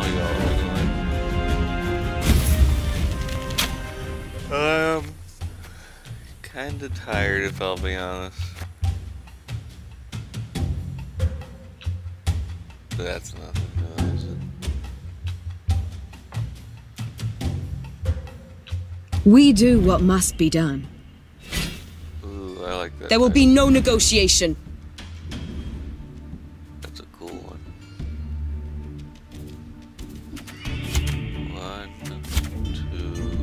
all y'all are going. Kinda tired, if I'll be honest. That's nothing new, is it? We do what must be done. Ooh, I like that. There will be no negotiation. That's a cool one. 1, 2.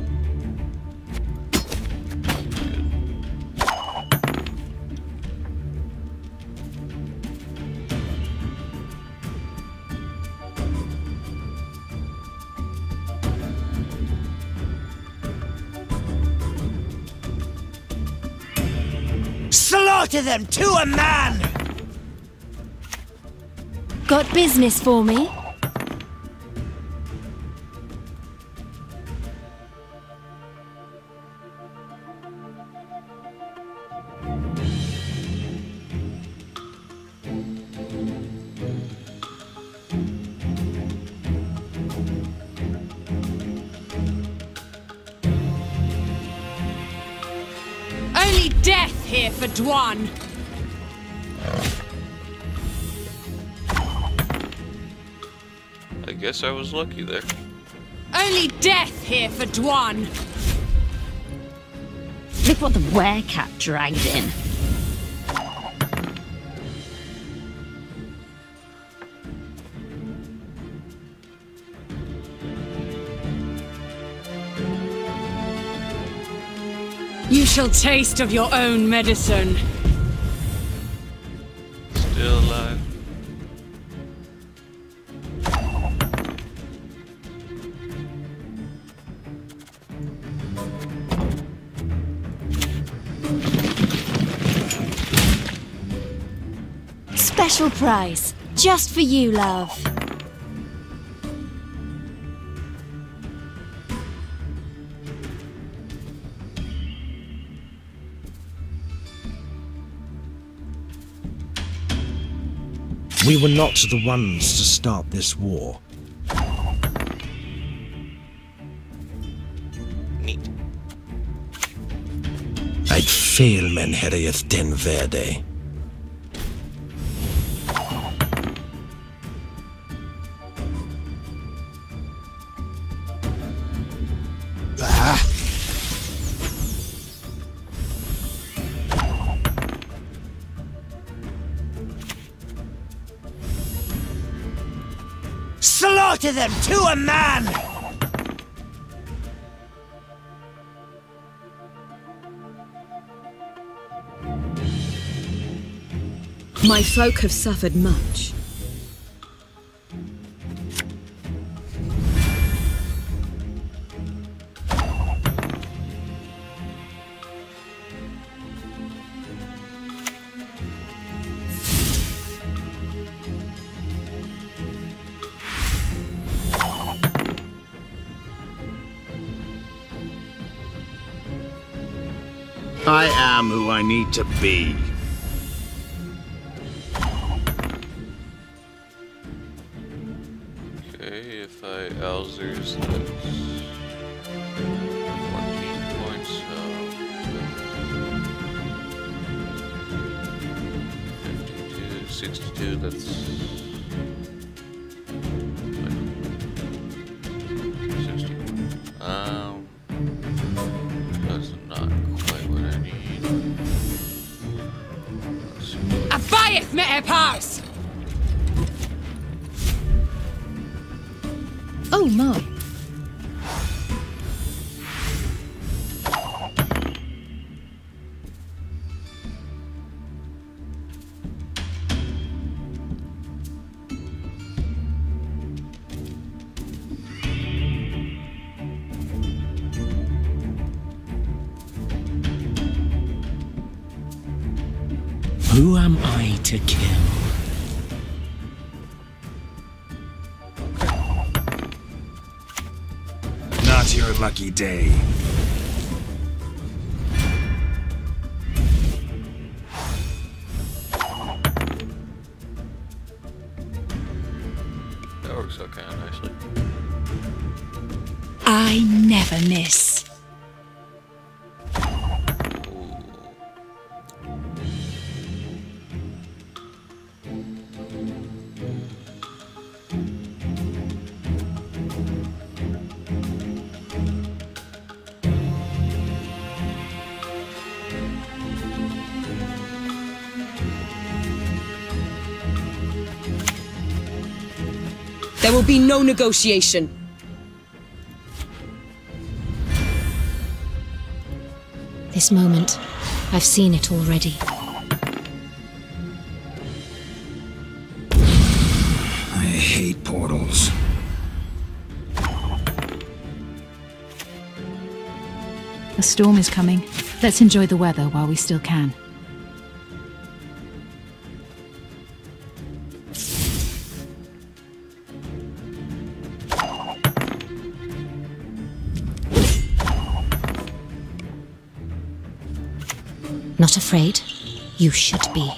Slaughter them to a man! Got business for me? Only death here for Dwan. I guess I was lucky there. Only death here for Dwan. Look what the werecat dragged in. You shall taste of your own medicine. Still alive. Special price, just for you, love. We were not the ones to start this war. Neat. I'd fail men herrieth den verde. Slaughter them to a man! My folk have suffered much. I am who I need to be. Okay, if I Alzers, that's 14 points, so 52, 62, that's 60. That's not quite what I need. Let's see. Abayeth Metepars! Oh my. Who am I to kill? Not your lucky day. works out kind of nicely. I never miss. There will be no negotiation. This moment, I've seen it already. I hate portals. A storm is coming. Let's enjoy the weather while we still can. Not afraid? You should be.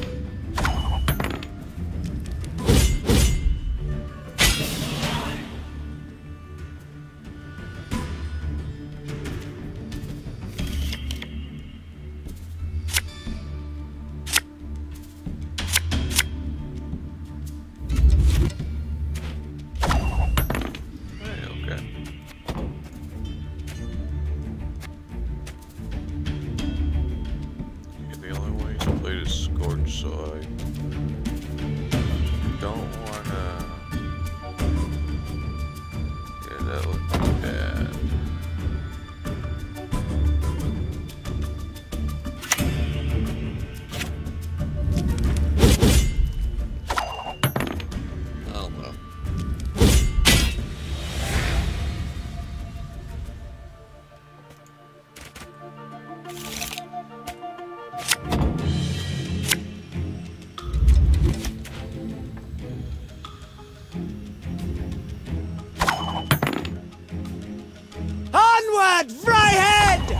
Onward, Fryhead!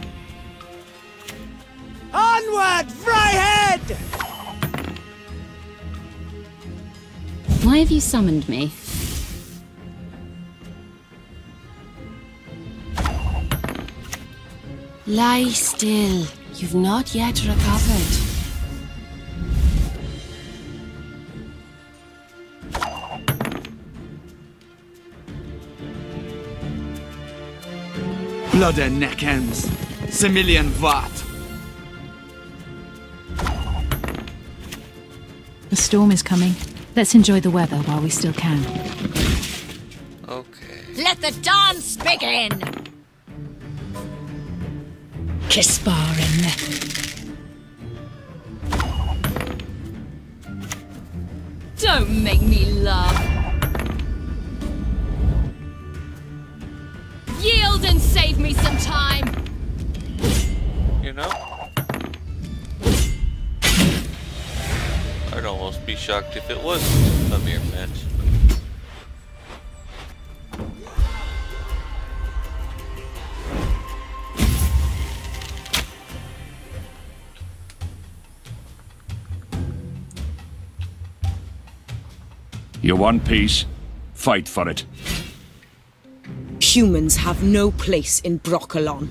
Onward, Fryhead! Why have you summoned me? Lie still. You've not yet recovered. Blood and neck ends. Similian Vat. A storm is coming. Let's enjoy the weather while we still can. Okay. Let the dance begin! Kisparin. Don't make me laugh. Yield and save me some time. You know? I'd almost be shocked if it wasn't a mere match. You want peace? Fight for it. Humans have no place in Brokilon.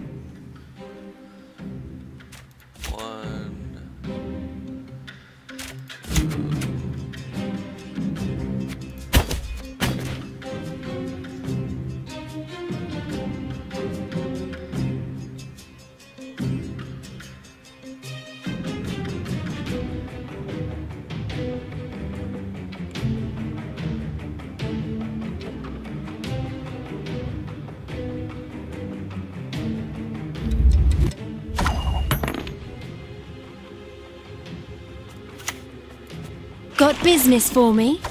Got business for me?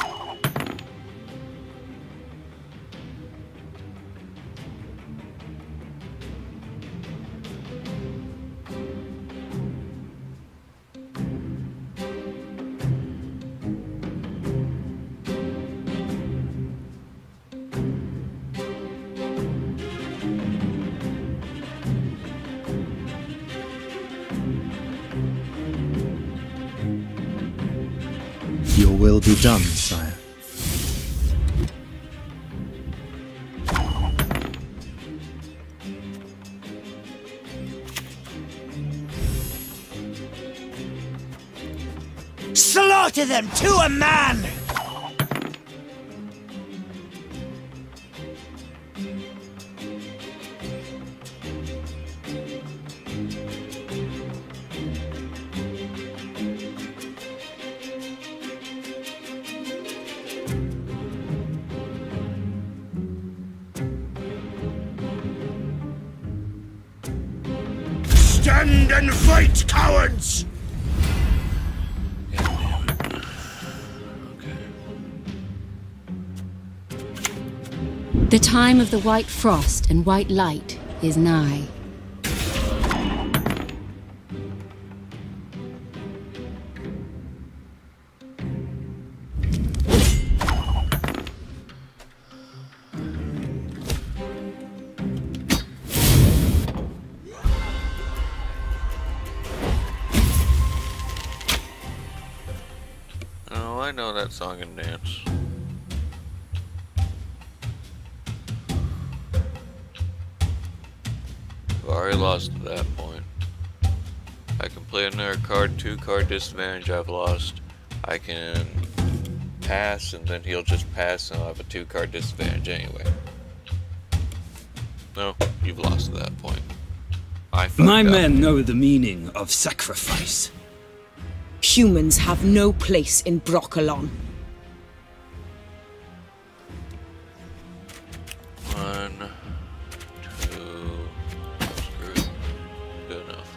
Your will be done, sire. slaughter them to a man! Stand and fight, cowards! The time of the white frost and white light is nigh. Oh, I know that song and dance. I've already lost at that point. I can play another card, 2-card disadvantage, I've lost. I can pass and then he'll just pass and I'll have a 2-card disadvantage anyway. No, you've lost at that point. My men know the meaning of sacrifice. Humans have no place in Brokilon. 1, 2, screw it. Good enough.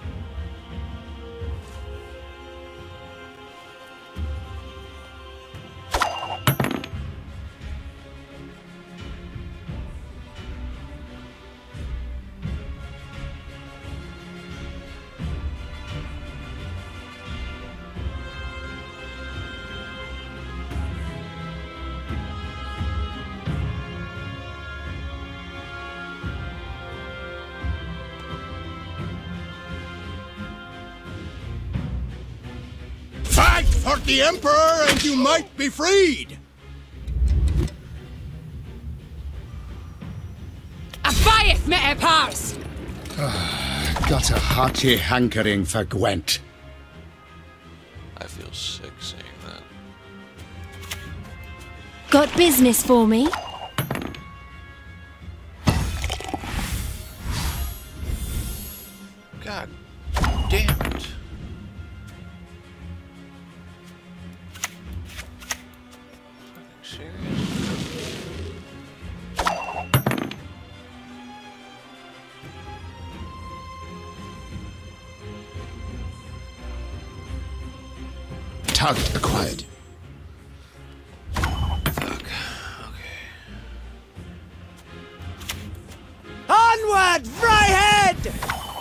Fight for the Emperor and you might be freed! Abieth Metepars! Got a hearty hankering for Gwent. I feel sick saying that. Got business for me? God damn it. Fucking serious? Target acquired. Fuck. Okay. Onward, Fryhead!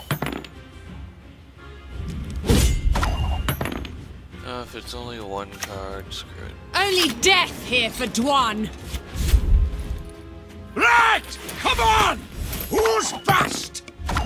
If it's only 1 card, screw it. Only death here for Dwan! Right! Come on! Who's fast?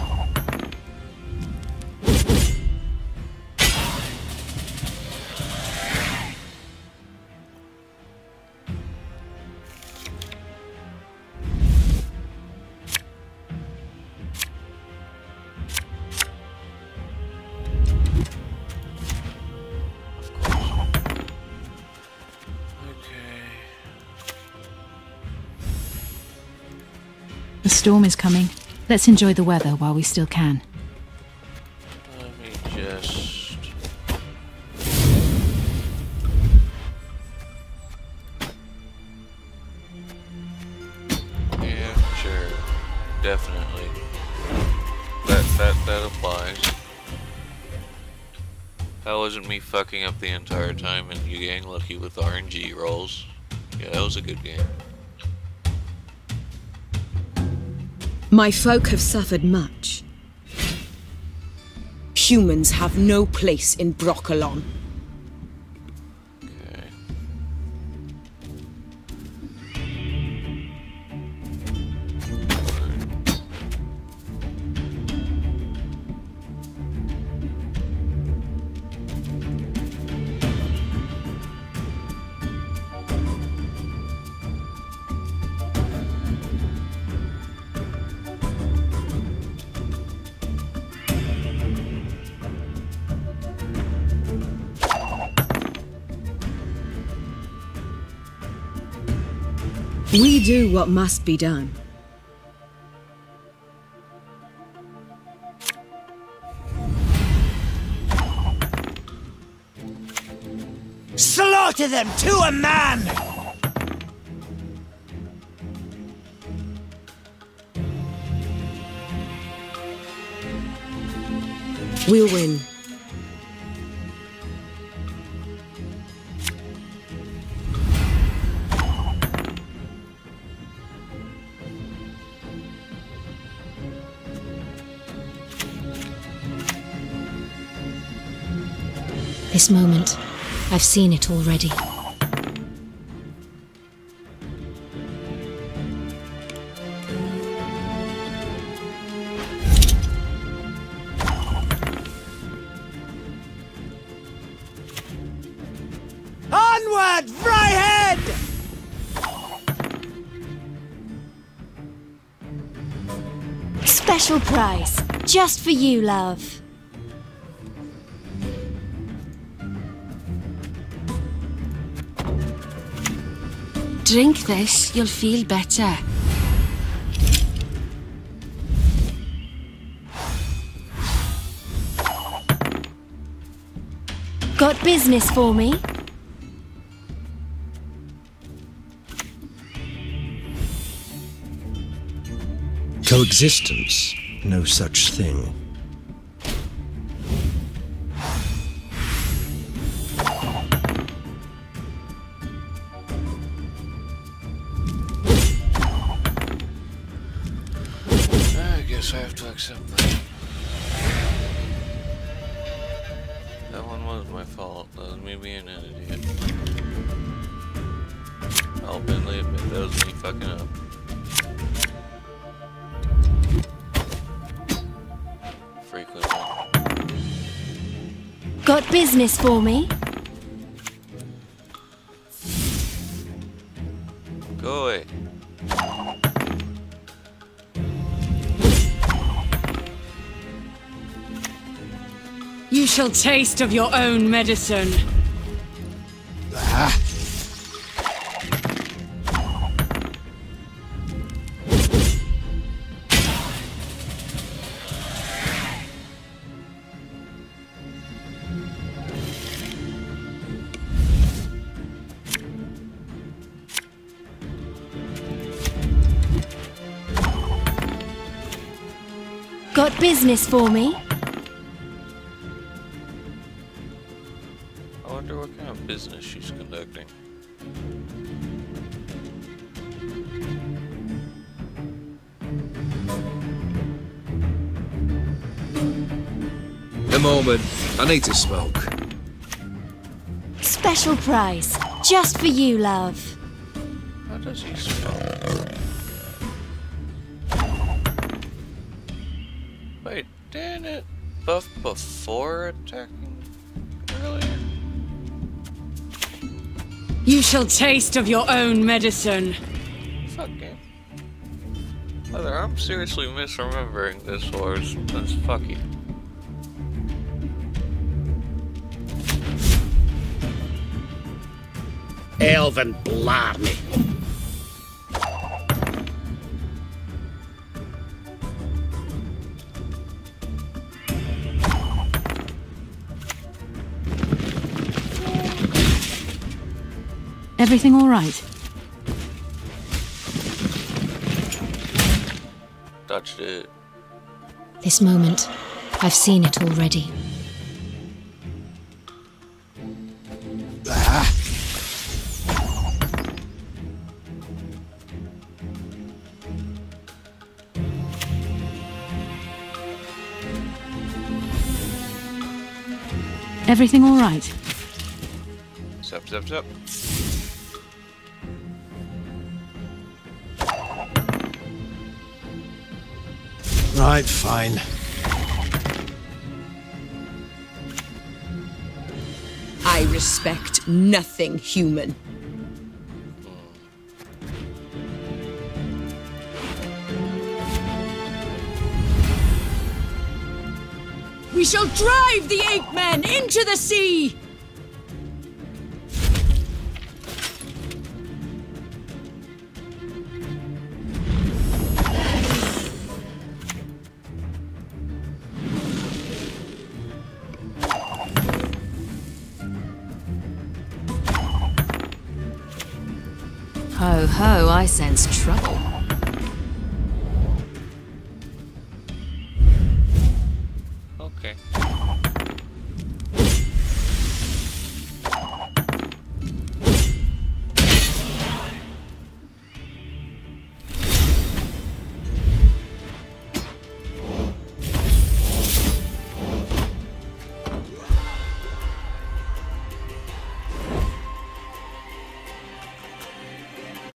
The storm is coming. Let's enjoy the weather while we still can. Let me just... Yeah, sure. Definitely. That applies. That wasn't me fucking up the entire time and you getting lucky with RNG rolls. Yeah, that was a good game. My folk have suffered much. Humans have no place in Brokilon. Okay. We do what must be done. Slaughter them to a man! We'll win. This moment, I've seen it already. Onward, Fryhead! Special prize, just for you, love. Drink this, you'll feel better. Got business for me? Coexistence, no such thing. I guess I have to accept that. That one was my fault. That was me being an idiot. I'll openly admit that was me fucking up. Frequently. Got business for me? Go away. You shall taste of your own medicine. Got business for me? I wonder what kind of business she's conducting. A moment. I need to smoke. Special prize, just for you, love. How does he spell? Wait, didn't it buff before attacking earlier? You shall taste of your own medicine. Fucking. Either I'm seriously misremembering this, or that's fuck you. Elven blarney. Everything all right? Touched it. This moment, I've seen it already. Everything all right? Sup, sup, sup. Right, fine. I respect nothing human. We shall drive the ape men into the sea! Ho ho, I sense trouble.